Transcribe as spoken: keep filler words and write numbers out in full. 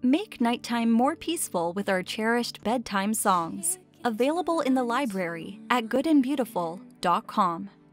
Make nighttime more peaceful with our cherished bedtime songs. Available in the library at good and beautiful dot com.